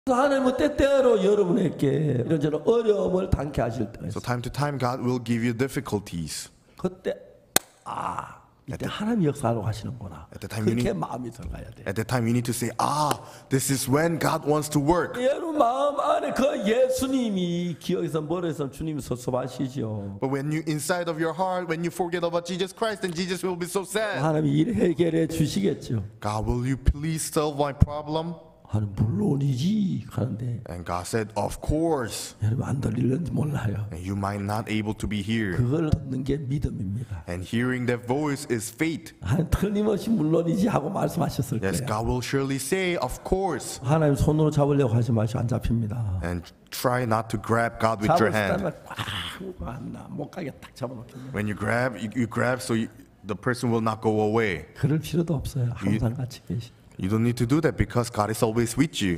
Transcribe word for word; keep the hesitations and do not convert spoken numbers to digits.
하나님은 때때로 여러분에게 이런저런 어려움을 당케 하실 때가 So 있어요. time to time, God will give you difficulties. 그때 아 이때 하나님 역사하러 가시는구나. At the time you 그렇게 need- 마음이 들어가야 돼. At that time, you need to say, ah, this is when God wants to work. 여러분 마음 안에 그 예수님이 기억에서 머리에서 주님이 섭섭하시죠. But when you inside of your heart, when you forget about Jesus Christ, then Jesus will be so sad. 하나님이 일 해결해 주시겠죠. God, will you please solve my problem? 하나님 물론이지 하는데 And God said, of course. 여러분 안 들릴는지 몰라요. And you might not able to be here. 그걸 듣는 게 믿음입니다. And hearing that voice is faith. 하나님 틀림없이 물론이지 하고 말씀하셨을 Yes, 거예요. God will surely say, of course. 하나님 손으로 잡으려고 하지 마시고 안 잡힙니다. And try not to grab God with your hand. 잡을 꽉 안나 못 가게 딱 잡아놓겠네. When you grab, you, you grab so you, the person will not go away. 그럴 필요도 없어요. 항상 같이 계시. You don't need to do that because God is always with you.